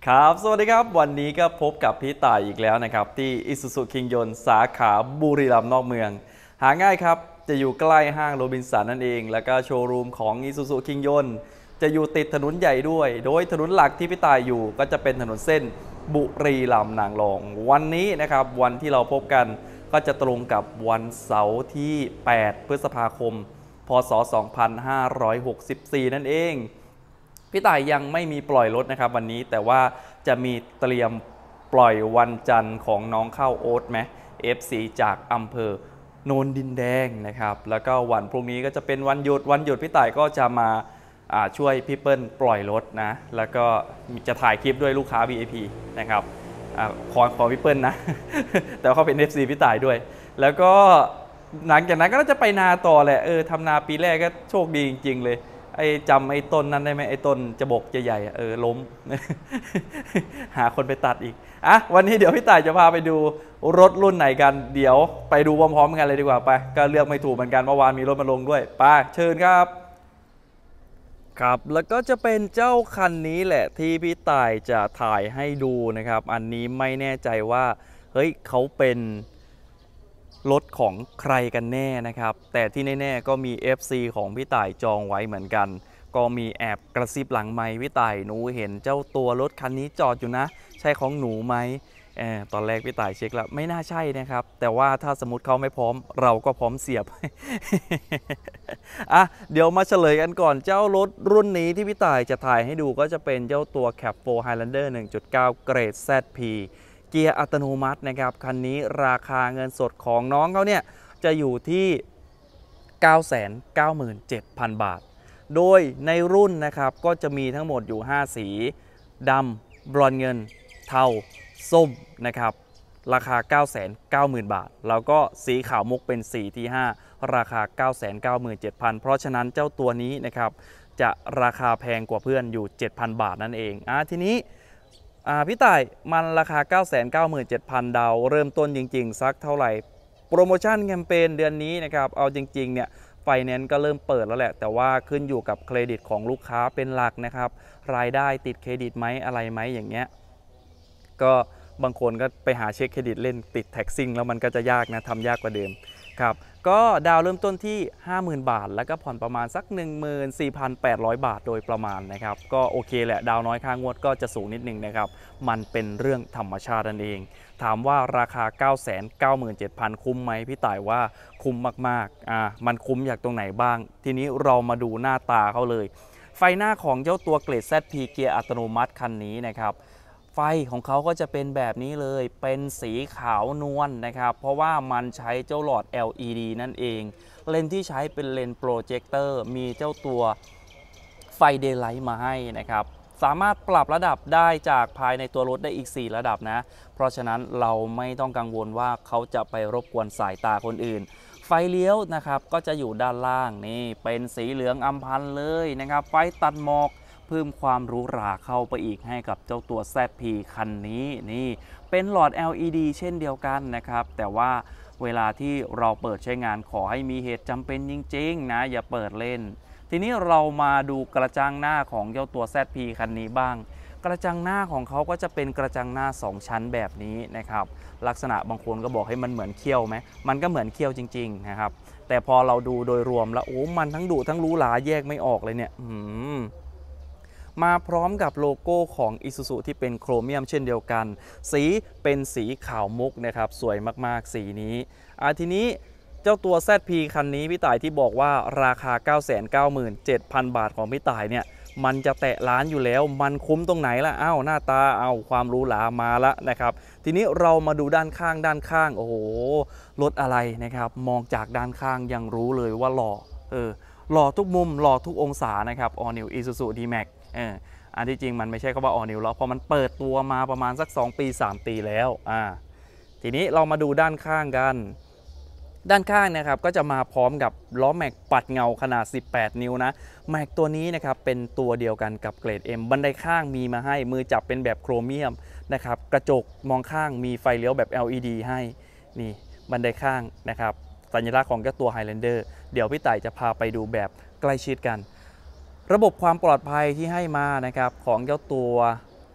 ครับสวัสดีครับวันนี้ก็พบกับพี่ต่ายอีกแล้วนะครับที่ Isuzu คิงยนต์สาขาบุรีรัมย์นอกเมืองหาง่ายครับจะอยู่ใกล้ห้างโรบินสันนั่นเองแล้วก็โชว์รูมของ Isuzu คิงยนต์จะอยู่ติดถนนใหญ่ด้วยโดยถนนหลักที่พี่ต่ายอยู่ก็จะเป็นถนนเส้นบุรีรัมย์นางรองวันนี้นะครับวันที่เราพบกันก็จะตรงกับวันเสาร์ที่8พฤษภาคมพศ2564นั่นเองพี่ต่ายยังไม่มีปล่อยรถนะครับวันนี้แต่ว่าจะมีเตรียมปล่อยวันจันทร์ของน้องเข้าโอ๊ตไหม FC จากอำเภอโนนดินแดงนะครับแล้วก็วันพรุ่งนี้ก็จะเป็นวันหยุดพี่ต่ายก็จะมาช่วยพี่เปิ้ลปล่อยรถนะแล้วก็จะถ่ายคลิปด้วยลูกค้า VIP นะครับขอพี่เปิ้ลนะ แต่เขาเป็น FC พี่ต่ายด้วยแล้วก็หลังจากนั้นก็จะไปนาต่อแหละทำนาปีแรกก็โชคดีจริงๆเลยจำไอ้ต้นนั้นได้ไหมไอ้ต้นจะบกจะใหญ่ล้ม หาคนไปตัดอีกวันนี้เดี๋ยวพี่ต่ายจะพาไปดูรถรุ่นไหนกันเดี๋ยวไปดูพร้อมๆกันเลยดีกว่าไปก็เลือกไม่ถูกเหมือนกันเมื่อวานมีรถมาลงด้วยไปเชิญครับครับแล้วก็จะเป็นเจ้าคันนี้แหละที่พี่ต่ายจะถ่ายให้ดูนะครับอันนี้ไม่แน่ใจว่าเฮ้ยเขาเป็นรถของใครกันแน่นะครับแต่ที่แน่ๆก็มี FC ของพี่ต่ายจองไว้เหมือนกันก็มีแอบกระซิบหลังไมค์พี่ต่ายหนูเห็นเจ้าตัวรถคันนี้จอดอยู่นะใช่ของหนูไหมตอนแรกพี่ต่ายเช็คแล้วไม่น่าใช่นะครับแต่ว่าถ้าสมมติเขาไม่พร้อมเราก็พร้อมเสียบ เดี๋ยวมาเฉลยกันก่อนเจ้ารถรุ่นนี้ที่พี่ต่ายจะถ่ายให้ดูก็จะเป็นเจ้าตัว Cab 4 Highlander 1.9 เกรด ZPเกียร์อัตโนมัตินะครับคันนี้ราคาเงินสดของน้องเขาเนี่ยจะอยู่ที่ 997,000 บาทโดยในรุ่นนะครับก็จะมีทั้งหมดอยู่5สีดำบรอนเงินเทาส้มนะครับราคา 990,000 บาทแล้วก็สีขาวมุกเป็นสีที่5ราคา 997,000 เพราะฉะนั้นเจ้าตัวนี้นะครับจะราคาแพงกว่าเพื่อนอยู่ 7,000 บาทนั่นเองทีนี้พี่ต่ายมันราคา 997,000 ดาวเริ่มต้นจริงๆสักเท่าไหร่โปรโมชั่นแคมเปญเดือนนี้นะครับเอาจริงๆเนี่ยไฟแนนซ์ก็เริ่มเปิดแล้วแหละแต่ว่าขึ้นอยู่กับเครดิตของลูกค้าเป็นหลักนะครับรายได้ติดเครดิตไหมอะไรไหมอย่างเงี้ยก็บางคนก็ไปหาเช็คเครดิตเล่นติดแท็กซิ่งแล้วมันก็จะยากนะทำยากกว่าเดิมครับก็ดาวเริ่มต้นที่ 50,000 บาทแล้วก็ผ่อนประมาณสัก 14,800 บาทโดยประมาณนะครับก็โอเคแหละดาวน้อยค่างวดก็จะสูงนิดนึงนะครับมันเป็นเรื่องธรรมชาตินั่นเองถามว่าราคา 997,000 คุ้มไหมพี่ต่ายว่าคุ้มมากๆมันคุ้มจากตรงไหนบ้างทีนี้เรามาดูหน้าตาเขาเลยไฟหน้าของเจ้าตัวเกรด ZP เกียร์อัตโนมัติคันนี้นะครับไฟของเขาก็จะเป็นแบบนี้เลยเป็นสีขาวนวลนะครับเพราะว่ามันใช้เจ้าหลอด LED นั่นเองเลนส์ที่ใช้เป็นเลนส์โปรเจคเตอร์มีเจ้าตัวไฟเดย์ไลท์มาให้นะครับสามารถปรับระดับได้จากภายในตัวรถได้อีก4ระดับนะเพราะฉะนั้นเราไม่ต้องกังวลว่าเขาจะไปรบกวนสายตาคนอื่นไฟเลี้ยวนะครับก็จะอยู่ด้านล่างนี่เป็นสีเหลืองอำพันเลยนะครับไฟตัดหมอกเพิ่มความหรูหราเข้าไปอีกให้กับเจ้าตัว ZP คันนี้นี่เป็นหลอด LED เช่นเดียวกันนะครับแต่ว่าเวลาที่เราเปิดใช้งานขอให้มีเหตุจำเป็นจริงๆนะอย่าเปิดเล่นทีนี้เรามาดูกระจังหน้าของเจ้าตัว ZP คันนี้บ้างกระจังหน้าของเขาก็จะเป็นกระจังหน้า2ชั้นแบบนี้นะครับลักษณะบางคนก็บอกให้มันเหมือนเขี้ยวไหมมันก็เหมือนเขี้ยวจริงๆนะครับแต่พอเราดูโดยรวมแล้วโอ้มันทั้งดุทั้งหรูหราแยกไม่ออกเลยเนี่ยมาพร้อมกับโลโก้ของ Isuzu ที่เป็นโครเมียมเช่นเดียวกันสีเป็นสีขาวมุกนะครับสวยมากๆสีนี้ทีนี้เจ้าตัว ZP คันนี้พี่ต่ายที่บอกว่าราคา 997,000 บาทของพี่ต่ายเนี่ยมันจะแตะล้านอยู่แล้วมันคุ้มตรงไหนล่ะหน้าตาความหรูหรามาแล้วนะครับทีนี้เรามาดูด้านข้างโอ้โหรถอะไรนะครับมองจากด้านข้างยังรู้เลยว่าหล่อหล่อทุกมุมหล่อทุกองศานะครับ All New Isuzu D-Max อันที่จริงมันไม่ใช่คำว่า All New แล้วเพราะมันเปิดตัวมาประมาณสัก2 ปี 3 ปีแล้วทีนี้เรามาดูด้านข้างกันด้านข้างนะครับก็จะมาพร้อมกับล้อแม็กปัดเงาขนาด18 นิ้วนะแม็กตัวนี้นะครับเป็นตัวเดียวกันกับเกรด M บันไดข้างมีมาให้มือจับเป็นแบบโครเมียมนะครับกระจกมองข้างมีไฟเลี้ยวแบบ LED ให้นี่บันไดข้างนะครับสัญลักษณ์ของเจ้าตัว Highlander เดี๋ยวพี่ต่ายจะพาไปดูแบบใกล้ชิดกันระบบความปลอดภัยที่ให้มานะครับของเจ้าตัว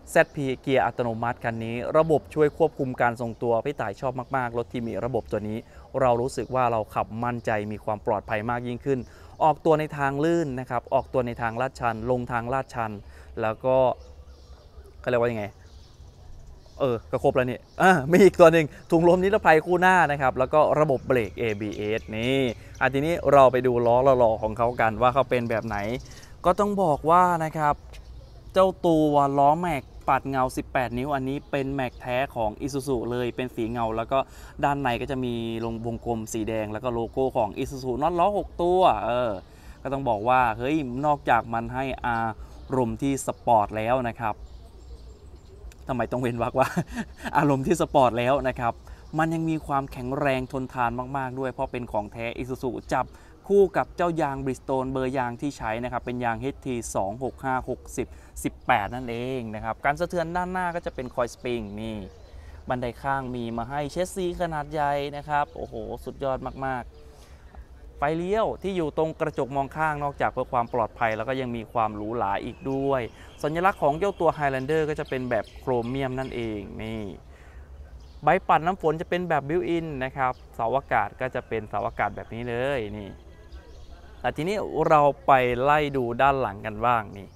ZP เกียร์อัตโนมัติคันนี้ระบบช่วยควบคุมการทรงตัวพี่ต่ายชอบมากๆรถที่มีระบบตัวนี้เรารู้สึกว่าเราขับมั่นใจมีความปลอดภัยมากยิ่งขึ้นออกตัวในทางลื่นนะครับออกตัวในทางลาดชันลงทางลาดชันแล้วก็เขาเรียกว่ายังไงก็ครบแล้วนี่มีอีกตัวหนึ่งถุงลมนิรภัยคู่หน้านะครับแล้วก็ระบบเบรก ABS นี่ทีนี้เราไปดูล้อหล่อๆของเขากันว่าเขาเป็นแบบไหนก็ต้องบอกว่านะครับเจ้าตัวล้อแม็กปัดเงา18นิ้วอันนี้เป็นแม็กแท้ของ Isuzu เลยเป็นสีเงาแล้วก็ด้านในก็จะมีวงกลมสีแดงแล้วก็โลโก้ของ Isuzu น็อตล้อ6ตัวก็ต้องบอกว่าเฮ้ยนอกจากมันให้อารมณ์ที่สปอร์ตแล้วนะครับทำไมต้องเว้นวรรคว่า อารมณ์ที่สปอร์ตแล้วนะครับมันยังมีความแข็งแรงทนทานมากๆด้วยเพราะเป็นของแท้ Isuzu จับคู่กับเจ้ายาง Bridgestone เบอร์ยางที่ใช้นะครับเป็นยาง HT 265 60 18นั่นเองนะครับการสะเทือนด้านหน้าก็จะเป็นคอยสปริงนี่บันไดข้างมีมาให้เชสซีขนาดใหญ่นะครับโอ้โหสุดยอดมากๆไฟเลี้ยวที่อยู่ตรงกระจกมองข้างนอกจากเพื่อความปลอดภัยแล้วก็ยังมีความหรูหราอีกด้วยสัญลักษณ์ของเจ้าตัว Highlander ก็จะเป็นแบบโครเมียมนั่นเองนี่ใบปัดน้ำฝนจะเป็นแบบบิวอินนะครับเสาอากาศก็จะเป็นเสาอากาศแบบนี้เลยนี่แต่ทีนี้เราไปไล่ดูด้านหลังกันบ้างนี่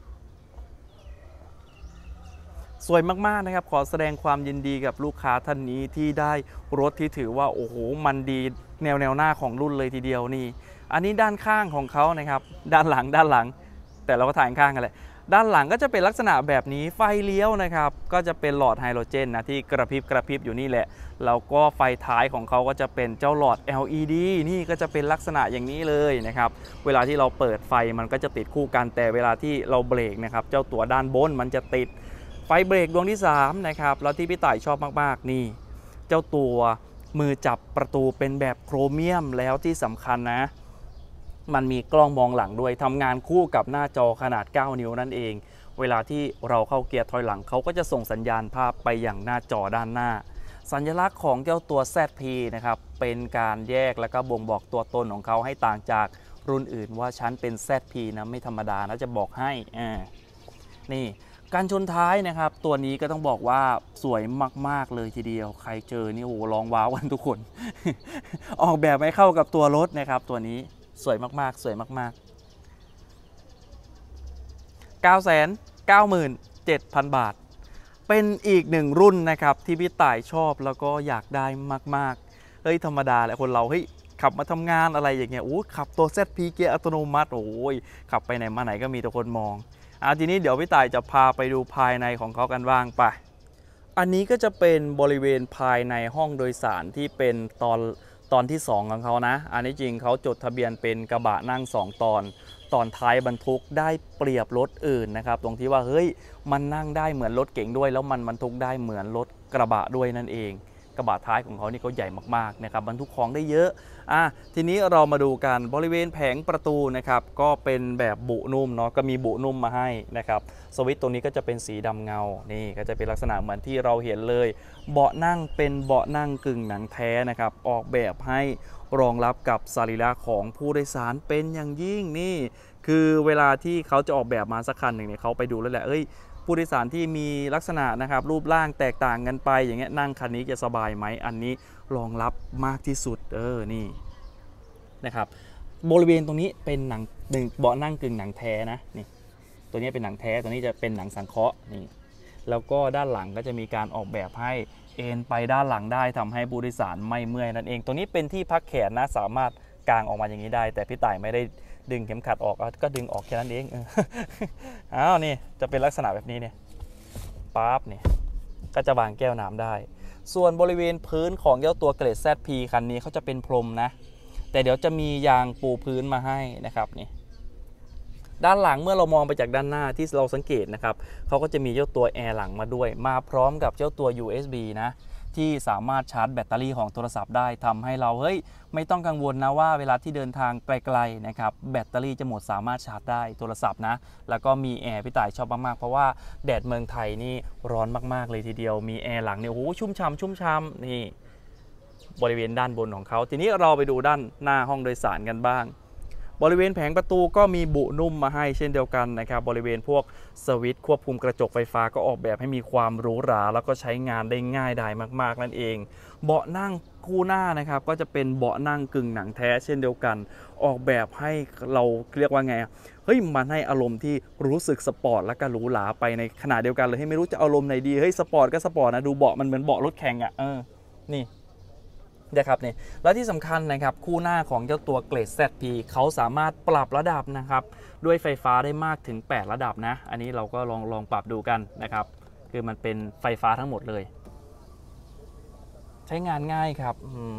สวยมากๆนะครับขอแสดงความยินดีกับลูกค้าท่านนี้ที่ได้รถที่ถือว่าโอ้โหมันดีแนวหน้าของรุ่นเลยทีเดียวนี่อันนี้ด้านข้างของเขานะครับด้านหลังแต่เราก็ถ่ายข้างกันแหละด้านหลังก็จะเป็นลักษณะแบบนี้ไฟเลี้ยวนะครับก็จะเป็นหลอดไฮโดรเจนนะที่กระพริบอยู่นี่แหละแล้วก็ไฟท้ายของเขาก็จะเป็นเจ้าหลอด LED นี่ก็จะเป็นลักษณะอย่างนี้เลยนะครับเวลาที่เราเปิดไฟมันก็จะติดคู่กันแต่เวลาที่เราเบรกนะครับเจ้าตัวด้านบนมันจะติดไฟเบรกดวงที่3นะครับแล้วที่พี่ต่ายชอบมากๆนี่เจ้าตัวมือจับประตูเป็นแบบโครเมียมแล้วที่สำคัญนะมันมีกล้องมองหลังด้วยทำงานคู่กับหน้าจอขนาด9นิ้วนั่นเองเวลาที่เราเข้าเกียร์ถอยหลังเขาก็จะส่งสัญญาณภาพไปอย่างหน้าจอด้านหน้าสัญลักษณ์ของเจ้าตัว ZP นะครับเป็นการแยกและก็บ่งบอกตัวตนของเขาให้ต่างจากรุ่นอื่นว่าฉันเป็น ZP นะไม่ธรรมดานะจะบอกให้นี่การชนท้ายนะครับตัวนี้ก็ต้องบอกว่าสวยมากๆเลยทีเดียวใครเจอนี่โอ้ร้องว้าวกันทุกคน ออกแบบไม่เข้ากับตัวรถนะครับตัวนี้สวยมากๆสวยมากๆ 997,000 บาทเป็นอีกหนึ่งรุ่นนะครับที่พี่ต่ายชอบแล้วก็อยากได้มากๆเฮ้ยธรรมดาแหละคนเราเฮ้ยขับมาทำงานอะไรอย่างเงี้ยโอ้ขับตัว ZP เกียร์อัตโนมัติโอ้ยขับไปไหนมาไหนก็มีแต่คนมองทีนี้เดี๋ยวพี่ต่ายจะพาไปดูภายในของเขากันบ้างไปอันนี้ก็จะเป็นบริเวณภายในห้องโดยสารที่เป็นตอนที่2ของเขานะอันนี้จริงเขาจดทะเบียนเป็นกระบะนั่ง2ตอนท้ายบรรทุกได้เปรียบรถอื่นนะครับตรงที่ว่าเฮ้ยมันนั่งได้เหมือนรถเก๋งด้วยแล้วมันบรรทุกได้เหมือนรถกระบะด้วยนั่นเองกระบะท้ายของเขานี่เขาใหญ่มากๆนะครับบรรทุกของได้เยอะทีนี้เรามาดูกันบริเวณแผงประตูนะครับก็เป็นแบบบุนุ่มเนาะก็มีบุนุ่มมาให้นะครับสวิตช์ตรงนี้ก็จะเป็นสีดำเงานี่ก็จะเป็นลักษณะเหมือนที่เราเห็นเลยเบาะนั่งเป็นเบาะนั่งกึ่งหนังแท้นะครับออกแบบให้รองรับกับสรีระของผู้โดยสารเป็นอย่างยิ่งนี่คือเวลาที่เขาจะออกแบบมาสักคันหนึ่งเนี่ยเขาไปดูแล้วแหละผู้โดยสารที่มีลักษณะนะครับรูปร่างแตกต่างกันไปอย่างเงี้ยนั่งคันนี้จะสบายไหมอันนี้รองรับมากที่สุดนี่นะครับบริเวณตรงนี้เป็นหนังเบาะนั่งกึ่งหนังแท้นะนี่ตัวนี้เป็นหนังแท้ตัวนี้จะเป็นหนังสังเคราะห์นี่แล้วก็ด้านหลังก็จะมีการออกแบบให้เอนไปด้านหลังได้ทำให้ผู้โดยสารไม่เมื่อยนั่นเองตัวนี้เป็นที่พักแขนนะสามารถกางออกมาอย่างนี้ได้แต่พี่ต่ายไม่ได้ดึงเข็มขัดออกก็ดึงออกแค่นั้นเองนี่จะเป็นลักษณะแบบนี้เนี่ยปั๊บเนี่ยก็จะวางแก้วน้ำได้ส่วนบริเวณพื้นของเจ้าตัวเกรด ZP คันนี้เขาจะเป็นพรมนะแต่เดี๋ยวจะมียางปูพื้นมาให้นะครับนี่ด้านหลังเมื่อเรามองไปจากด้านหน้าที่เราสังเกตนะครับเขาก็จะมีเจ้าตัวแอร์หลังมาด้วยมาพร้อมกับเจ้าตัว USB นะที่สามารถชาร์จแบตเตอรี่ของโทรศัพท์ได้ทำให้เราไม่ต้องกังวลนะว่าเวลาที่เดินทางไกลๆนะครับแบตเตอรี่จะหมดสามารถชาร์จได้โทรศัพท์นะแล้วก็มีแอร์พี่ต่ายชอบมากๆเพราะว่าแดดเมืองไทยนี่ร้อนมากๆเลยทีเดียวมีแอร์หลังเนี่ยโอ้โหชุ่มช่ำนี่บริเวณด้านบนของเขาทีนี้เราไปดูด้านหน้าห้องโดยสารกันบ้างบริเวณแผงประตูก็มีบุนุ่มมาให้เช่นเดียวกันนะครับบริเวณพวกสวิตช์ควบคุมกระจกไฟฟ้าก็ออกแบบให้มีความหรูหราแล้วก็ใช้งานได้ง่ายดายมากๆนั่นเองเบาะนั่งคู่หน้านะครับก็จะเป็นเบาะนั่งกึ่งหนังแท้เช่นเดียวกันออกแบบให้เราเรียกว่าไงเฮ้ยมันให้อารมณ์ที่รู้สึกสปอร์ตและก็หรูหราไปในขณะเดียวกันเลยให้ไม่รู้จะอารมณ์ไหนดีเฮ้ยสปอร์ตก็สปอร์ตนะดูเบาะมันเหมือนเบาะรถแข่งอ่ะนี่นะครับนี่และที่สำคัญนะครับคู่หน้าของเจ้าตัวเกรด ZP เขาสามารถปรับระดับนะครับด้วยไฟฟ้าได้มากถึง8ระดับนะอันนี้เราก็ลองปรับดูกันนะครับคือมันเป็นไฟฟ้าทั้งหมดเลยใช้งานง่ายครับ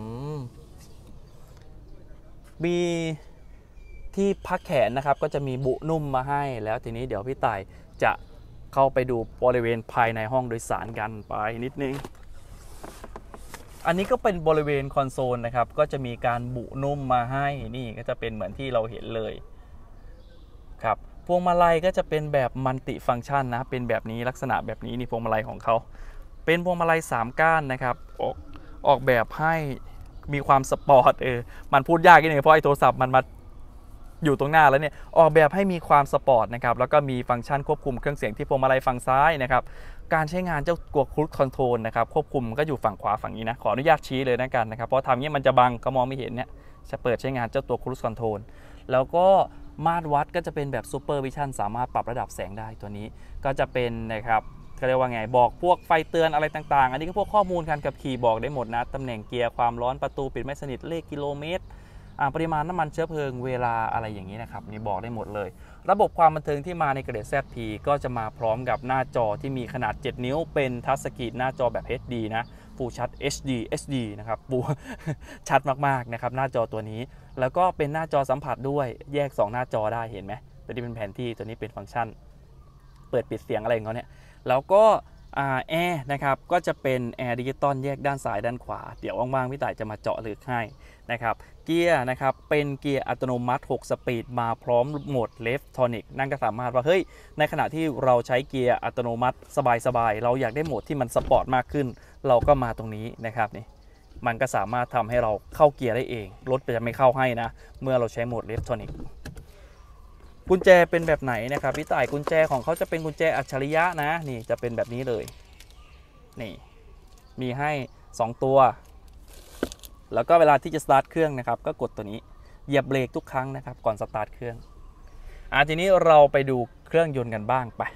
มีที่พักแขนนะครับก็จะมีบุนุ่มมาให้แล้วทีนี้เดี๋ยวพี่ต่ายจะเข้าไปดูบริเวณภายในห้องโดยสารกันไปนิดนึงอันนี้ก็เป็นบริเวณคอนโซลนะครับก็จะมีการบุนุ่มมาให้นี่ก็จะเป็นเหมือนที่เราเห็นเลยครับพวงมาลัยก็จะเป็นแบบมัลติฟังก์ชันนะเป็นแบบนี้ลักษณะแบบนี้นี่พวงมาลัยของเขาเป็นพวงมาลัย3ก้านนะครับออกแบบให้มีความสปอร์ตมันพูดยากนิดนึงเพราะไอ้โทรศัพท์มันมาอยู่ตรงหน้าแล้วเนี่ยออกแบบให้มีความสปอร์ตนะครับแล้วก็มีฟังก์ชันควบคุมเครื่องเสียงที่พวงมาลัยฝั่งซ้ายนะครับการใช้งานเจ้าตัวครูซคอนโทรลนะครับควบคุมก็อยู่ฝั่งขวาฝั่งนี้นะขออนุญาตชี้เลยนะกันนะครับเพราะทำนี้มันจะบังก็มองไม่เห็นเนี่ยจะเปิดใช้งานเจ้าตัวครูซคอนโทรลแล้วก็มาตรวัดก็จะเป็นแบบซูเปอร์วิชั่นสามารถปรับระดับแสงได้ตัวนี้ก็จะเป็นนะครับเขาเรียกว่าไงบอกพวกไฟเตือนอะไรต่างๆอันนี้ก็พวกข้อมูลการขับขี่บอกได้หมดนะตำแหน่งเกียร์ความร้อนประตูปิดไม่สนิทเลขกิโลเมตรปริมาณน้ำมันเชื้อเพลิงเวลาอะไรอย่างนี้นะครับนี่บอกได้หมดเลยระบบความบันเทิงที่มาในเกรด ZP ก็จะมาพร้อมกับหน้าจอที่มีขนาด7นิ้วเป็นทัชสกรีนหน้าจอแบบ HD นะฟูลชัด HD นะครับปูชัดมากๆนะครับหน้าจอตัวนี้แล้วก็เป็นหน้าจอสัมผัสด้วยแยก2หน้าจอได้เห็นไหมตัวนี้เป็นแผนที่ตัวนี้เป็นฟังก์ชันเปิดปิดเสียงอะไรของเขาเนี่ยแล้วก็แอร์นะครับก็จะเป็นแอร์ดิจิตอลแยกด้านซ้ายด้านขวาเดี๋ยวว่างๆพี่ต่ายจะมาเจาะลึกให้นะครับเกียร์นะครับเป็นเกียร์อัตโนมัติ6สปีดมาพร้อมโหมดเลฟทอนิกนั่นก็สามารถว่าเฮ้ยในขณะที่เราใช้เกียร์อัตโนมัติสบายๆเราอยากได้โหมดที่มันสปอร์ตมากขึ้นเราก็มาตรงนี้นะครับนี่มันก็สามารถทำให้เราเข้าเกียร์ได้เองรถจะไม่เข้าให้นะเมื่อเราใช้โหมดเลฟทอนิกกุญแจเป็นแบบไหนนะครับพี่ต่ายกุญแจของเขาจะเป็นกุญแจอัจฉริยะนะนี่จะเป็นแบบนี้เลยนี่มีให้2ตัวแล้วก็เวลาที่จะสตาร์ทเครื่องนะครับก็กดตัวนี้เหยียบเบรกทุกครั้งนะครับก่อนสตาร์ทเครื่องทีนี้เราไปดูเครื่องยนต์กันบ้างไป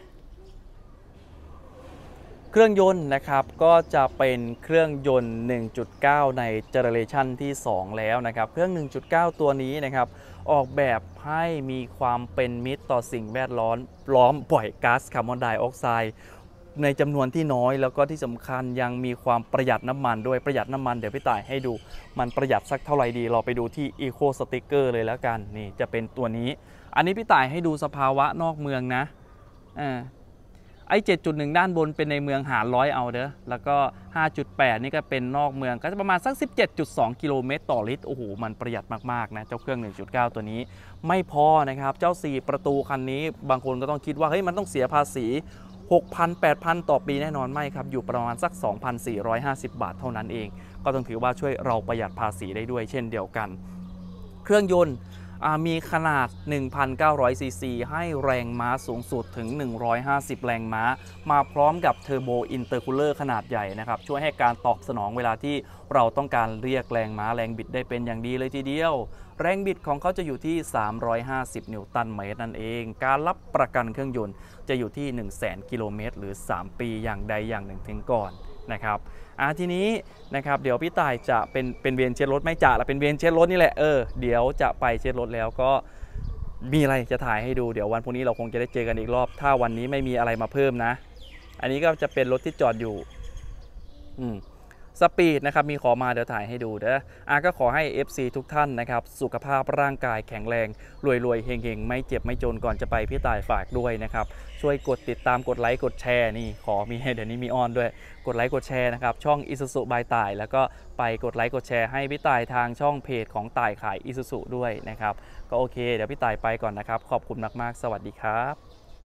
เครื่องยนต์นะครับก็จะเป็นเครื่องยนต์ 1.9 ในเจเนอเรชันที่2แล้วนะครับเครื่อง 1.9 ตัวนี้นะครับออกแบบให้มีความเป็นมิตรต่อสิ่งแวดล้อมปล่อยก๊าซคาร์บอนไดออกไซด์ในจำนวนที่น้อยแล้วก็ที่สำคัญยังมีความประหยัดน้ำมันด้วยประหยัดน้ำมันเดี๋ยวพี่ต่ายให้ดูมันประหยัดสักเท่าไหร่ดีเราไปดูที่ Eco Sticker เลยแล้วกันนี่จะเป็นตัวนี้อันนี้พี่ต่ายให้ดูสภาวะนอกเมืองนะไอ้ 7.1 ด้านบนเป็นในเมืองหาร100เอาเด้อแล้วก็ 5.8 นี่ก็เป็นนอกเมืองก็จะประมาณสัก 17.2 กิโลเมตรต่อลิตรโอ้โหมันประหยัดมากๆนะเจ้าเครื่อง 1.9 ตัวนี้ไม่พอนะครับเจ้า4ประตูคันนี้บางคนก็ต้องคิดว่าเฮ้ยมันต้องเสียภาษี6,000-8,000 ต่อปีแน่นอนไม่ครับอยู่ประมาณสัก 2,450 บาทเท่านั้นเองก็ต้องถือว่าช่วยเราประหยัดภาษีได้ด้วยเช่นเดียวกันเครื่องยนต์มีขนาด 1,900 ซีซีให้แรงม้าสูงสุดถึง 150 แรงม้ามาพร้อมกับเทอร์โบอินเตอร์คูลเลอร์ขนาดใหญ่นะครับช่วยให้การตอบสนองเวลาที่เราต้องการเรียกแรงม้าแรงบิดได้เป็นอย่างดีเลยทีเดียวแรงบิดของเขาจะอยู่ที่350นิวตันเมตรนั่นเองการรับประกันเครื่องยนต์จะอยู่ที่ 100,000 กิโลเมตรหรือ3ปีอย่างใดอย่างหนึ่งถึงก่อนนะครับทีนี้นะครับเดี๋ยวพี่ต่ายจะเป็นเวียนเช็ดรถไม่จ่าละเป็นเวียนเช็ดรถนี่แหละเดี๋ยวจะไปเช็ดรถแล้วก็มีอะไรจะถ่ายให้ดูเดี๋ยววันพรุ่งนี้เราคงจะได้เจอกันอีกรอบถ้าวันนี้ไม่มีอะไรมาเพิ่มนะอันนี้ก็จะเป็นรถที่จอดอยู่สปีดนะครับมีขอมาเดี๋ยวถ่ายให้ดูเด้อก็ขอให้ FC ทุกท่านนะครับสุขภาพร่างกายแข็งแรงรวยๆเฮงๆไม่เจ็บไม่จนก่อนจะไปพี่ต่ายฝากด้วยนะครับช่วยกดติดตามกดไลค์กดแชร์นี่ขอมีให้เดี๋ยวนี้มีออนด้วยกดไลค์กดแชร์นะครับช่อง Isuzu by ต่ายแล้วก็ไปกดไลค์กดแชร์ให้พี่ต่ายทางช่องเพจของต่ายขาย Isuzu ด้วยนะครับก็โอเคเดี๋ยวพี่ต่ายไปก่อนนะครับขอบคุณมากๆสวัสดีครับ